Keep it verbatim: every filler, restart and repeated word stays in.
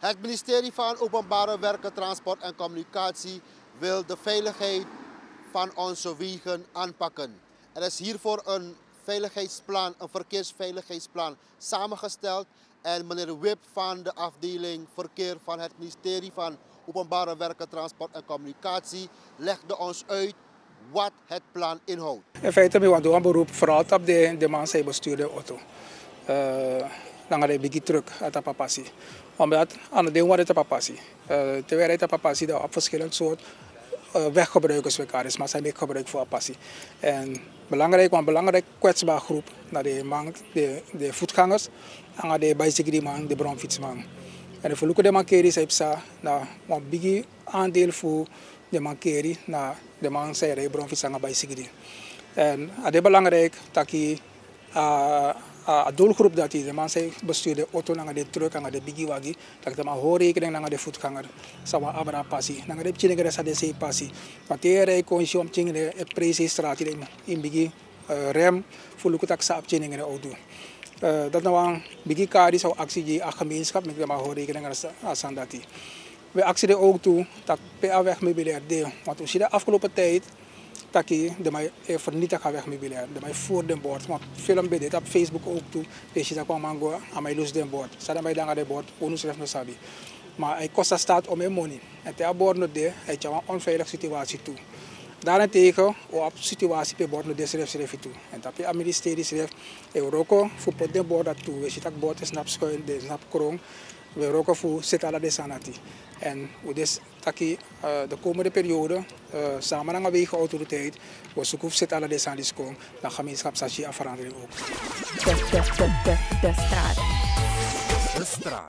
Het ministerie van Openbare Werken, Transport en Communicatie wil de veiligheid van onze wegen aanpakken. Er is hiervoor een veiligheidsplan, een verkeersveiligheidsplan samengesteld. En meneer Wip van de afdeling verkeer van het ministerie van Openbare Werken, Transport en Communicatie legde ons uit wat het plan inhoudt. In feite ben we een beroep vooral op de, de man die bestuurde de auto. Dan ga je een truck uit de papassie. Omdat aan het ding waar het papassie. Terwijl het papassie daar op verschillende soorten weggebruikers elkaar is, maar zijn niet gebruikt voor passie. En belangrijk, want belangrijk kwetsbare groep naar de man, de, de voetgangers, en de bicycleman, de bromfietsman. En de verloeken de mankeri zei psa, nou, een biggie aandeel voor de mankeri, naar de man zei de bromfiets en de bicycle. En het is belangrijk dat je uh, uh, doelgroep dat je de man zei bestuur de auto naar de truck en de biggie waggie, dat je maar hoor rekening naar de voetganger, samen abra passie, naar de chinegere sa de se passie. Want die rij kon je om chingere e prese straat in in biggie uh, rem voor lukt dat sa op chinegere auto. Uh, dat nou een biggie kari zou actie die a gemeenschap met de maar hoor rekening als aan dat die. We actie er ook toe dat P A weg mobilair deel, want als je de afgelopen tijd dat je de mij vernietigd gaat weg mobilair, de mij voor de bord, want film bij dit op Facebook ook toe, dus je dat kwam aan go aan mij los de bord, zat mij dan aan de bord, onus ref no sabi, maar hij kost staat om mijn money, en te bord no de, hij je een onveilige situatie toe. Daarentegen, op situatie per bord no de schrijf schrijf toe, en dat je ministerie schrijft, Euroko voor pot de bord dat toe, weet je dat bord is snap schuin, de snap krong. We roken voor zit alle desanati. En we dus taki uh, de komende periode uh, samen met de wegenautoriteit we zoeken zit alle desanati komen, dan gemeenschap sachi afverandering ook. De, de, de, de, de straat. De straat.